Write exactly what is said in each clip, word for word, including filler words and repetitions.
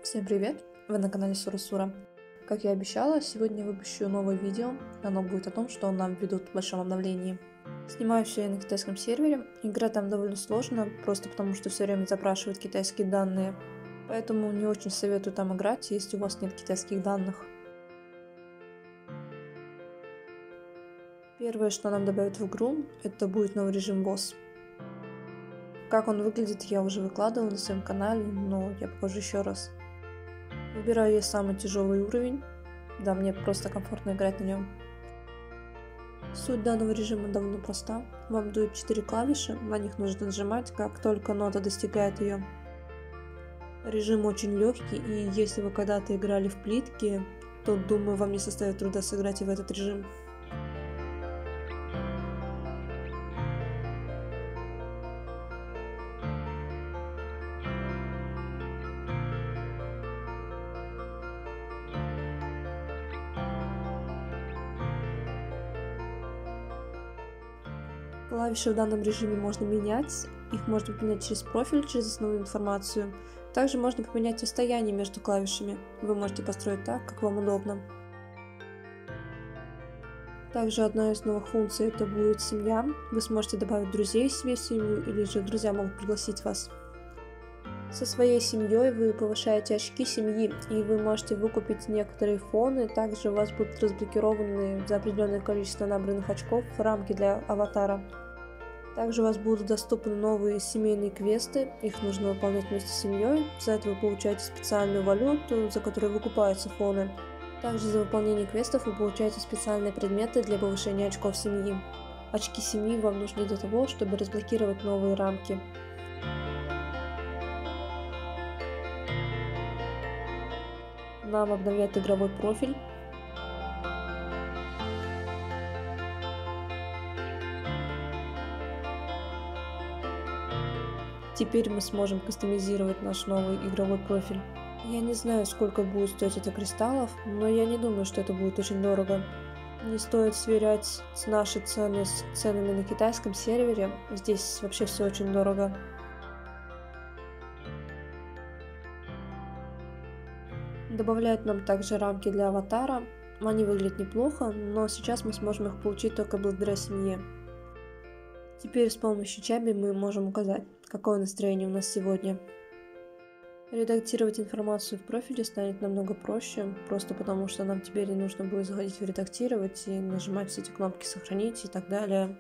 Всем привет! Вы на канале Сурасура. Как я обещала, сегодня я выпущу новое видео. Оно будет о том, что нам ведут в большом обновлении. Снимаю все я на китайском сервере. Игра там довольно сложно, просто потому что все время запрашивают китайские данные. Поэтому не очень советую там играть, если у вас нет китайских данных. Первое, что нам добавят в игру, это будет новый режим босс. Как он выглядит, я уже выкладывала на своем канале, но я покажу еще раз. Выбираю я самый тяжелый уровень, да, мне просто комфортно играть на нем. Суть данного режима довольно проста. Вам дают четыре клавиши, на них нужно нажимать, как только нота достигает ее. Режим очень легкий, и если вы когда-то играли в плитки, то, думаю, вам не составит труда сыграть и в этот режим. Клавиши в данном режиме можно менять, их можно поменять через профиль, через основную информацию. Также можно поменять расстояние между клавишами, вы можете построить так, как вам удобно. Также одна из новых функций это будет семья, вы сможете добавить друзей себе в семью, или же друзья могут пригласить вас. Со своей семьей вы повышаете очки семьи, и вы можете выкупить некоторые фоны. Также у вас будут разблокированы за определенное количество набранных очков рамки для аватара. Также у вас будут доступны новые семейные квесты, их нужно выполнять вместе с семьей. За это вы получаете специальную валюту, за которую выкупаются фоны. Также за выполнение квестов вы получаете специальные предметы для повышения очков семьи. Очки семьи вам нужны для того, чтобы разблокировать новые рамки. Нам обновляют игровой профиль. Теперь мы сможем кастомизировать наш новый игровой профиль. Я не знаю, сколько будет стоить это кристаллов, но я не думаю, что это будет очень дорого. Не стоит сверять с нашей цены с ценами на китайском сервере. Здесь вообще все очень дорого. Добавляют нам также рамки для аватара. Они выглядят неплохо, но сейчас мы сможем их получить только благодаря семье. Теперь с помощью чаби мы можем указать, какое настроение у нас сегодня. Редактировать информацию в профиле станет намного проще, просто потому что нам теперь не нужно будет заходить в редактировать и нажимать все эти кнопки сохранить и так далее.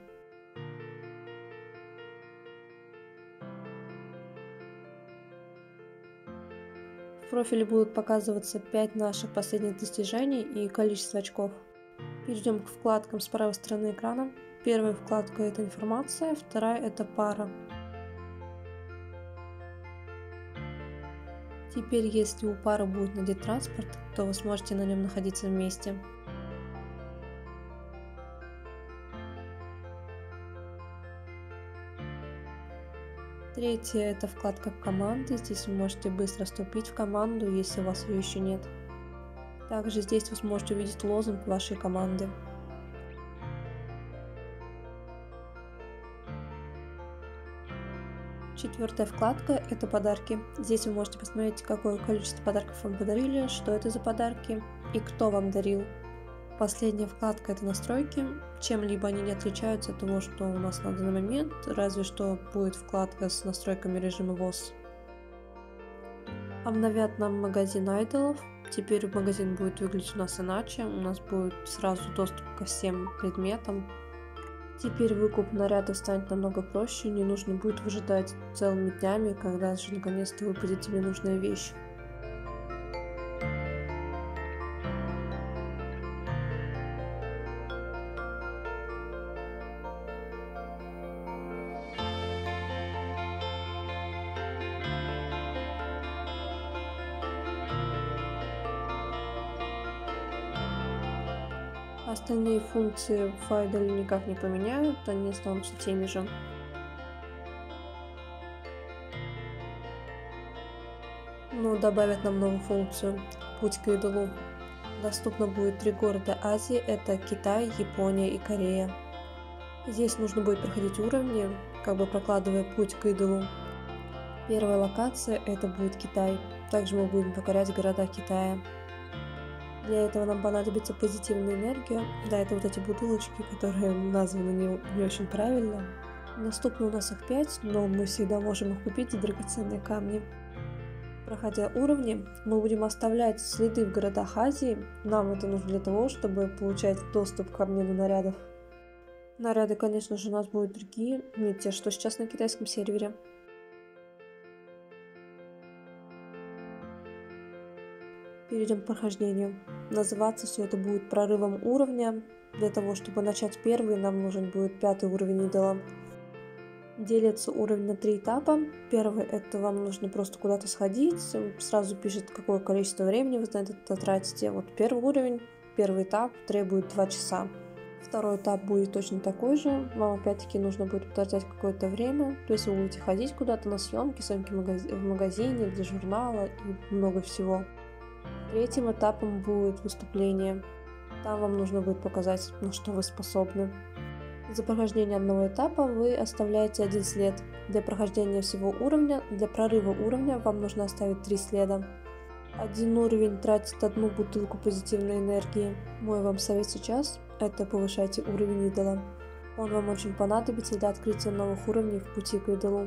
В профиле будут показываться пять наших последних достижений и количество очков. Перейдем к вкладкам с правой стороны экрана. Первая вкладка это информация, вторая это пара. Теперь, если у пары будет надет транспорт, то вы сможете на нем находиться вместе. Третья это вкладка команды. Здесь вы можете быстро вступить в команду, если у вас ее еще нет. Также здесь вы сможете увидеть лозунг вашей команды. Четвертая вкладка это подарки. Здесь вы можете посмотреть, какое количество подарков вам подарили, что это за подарки и кто вам дарил. Последняя вкладка это настройки. Чем-либо они не отличаются от того, что у нас на данный момент, разве что будет вкладка с настройками режима босс. Обновят нам магазин айдолов. Теперь магазин будет выглядеть у нас иначе. У нас будет сразу доступ ко всем предметам. Теперь выкуп нарядов станет намного проще, не нужно будет выжидать целыми днями, когда же наконец-то выпадет тебе нужная вещь. Остальные функции в айдоле никак не поменяют, они останутся теми же. Но добавят нам новую функцию «Путь к идолу». Доступно будет три города Азии, это Китай, Япония и Корея. Здесь нужно будет проходить уровни, как бы прокладывая путь к идолу. Первая локация это будет Китай. Также мы будем покорять города Китая. Для этого нам понадобится позитивная энергия. Да, это вот эти бутылочки, которые названы не, не очень правильно. Доступно у нас их пять, но мы всегда можем их купить за драгоценные камни. Проходя уровни, мы будем оставлять следы в городах Азии. Нам это нужно для того, чтобы получать доступ к обмену нарядов. Наряды, конечно же, у нас будут другие, не те, что сейчас на китайском сервере. Перейдем к прохождению. Называться все это будет прорывом уровня. Для того, чтобы начать первый, нам нужен будет пятый уровень идола. Делится уровень на три этапа. Первый — это вам нужно просто куда-то сходить. Сразу пишет, какое количество времени вы на это тратите. Вот первый уровень, первый этап требует два часа. Второй этап будет точно такой же. Вам опять-таки нужно будет потратить какое-то время. То есть вы будете ходить куда-то на съемки, съемки в магазине, для журнала и много всего. Третьим этапом будет выступление. Там вам нужно будет показать, на что вы способны. За прохождение одного этапа вы оставляете один след. Для прохождения всего уровня, для прорыва уровня вам нужно оставить три следа. Один уровень тратит одну бутылку позитивной энергии. Мой вам совет сейчас – это повышайте уровень идола. Он вам очень понадобится для открытия новых уровней в пути к идолу.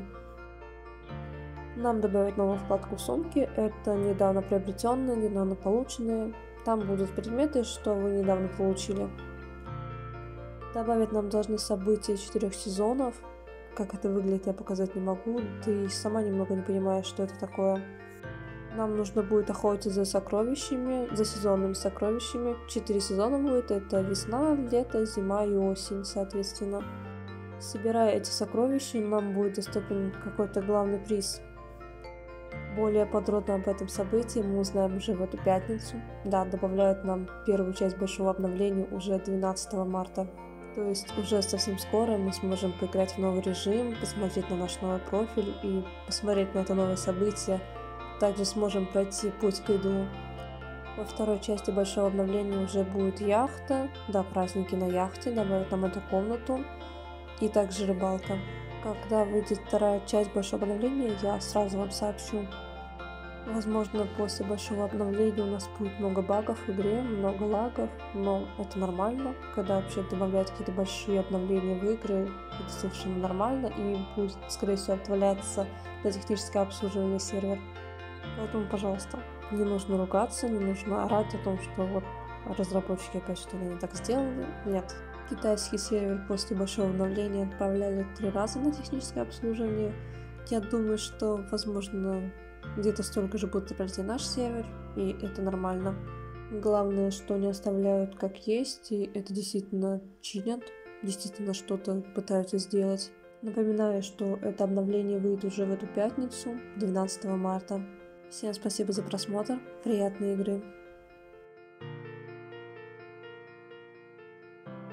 Нам добавить новую вкладку в сумке – это недавно приобретенные, недавно полученные. Там будут предметы, что вы недавно получили. Добавить нам должны события четырех сезонов. Как это выглядит, я показать не могу. Ты сама немного не понимаешь, что это такое. Нам нужно будет охотиться за сокровищами, за сезонными сокровищами. Четыре сезона будет. Это весна, лето, зима и осень, соответственно. Собирая эти сокровища, нам будет доступен какой-то главный приз. Более подробно об этом событии мы узнаем уже в эту пятницу. Да, добавляют нам первую часть большого обновления уже двенадцатого марта. То есть уже совсем скоро мы сможем поиграть в новый режим, посмотреть на наш новый профиль и посмотреть на это новое событие. Также сможем пройти путь к идолу. Во второй части большого обновления уже будет яхта. Да, праздники на яхте, добавят нам эту комнату. И также рыбалка. Когда выйдет вторая часть большого обновления, я сразу вам сообщу. Возможно, после большого обновления у нас будет много багов в игре, много лагов, но это нормально. Когда вообще добавляют какие-то большие обновления в игры, это совершенно нормально и будет, скорее всего, обновляться на техническое обслуживание сервер. Поэтому, пожалуйста, не нужно ругаться, не нужно орать о том, что вот разработчики опять что-то не так сделали. Нет. Китайский сервер после большого обновления отправляли три раза на техническое обслуживание. Я думаю, что, возможно, где-то столько же будет отправлять и наш сервер, и это нормально. Главное, что не оставляют как есть, и это действительно чинят, действительно что-то пытаются сделать. Напоминаю, что это обновление выйдет уже в эту пятницу, двенадцатого марта. Всем спасибо за просмотр, приятной игры!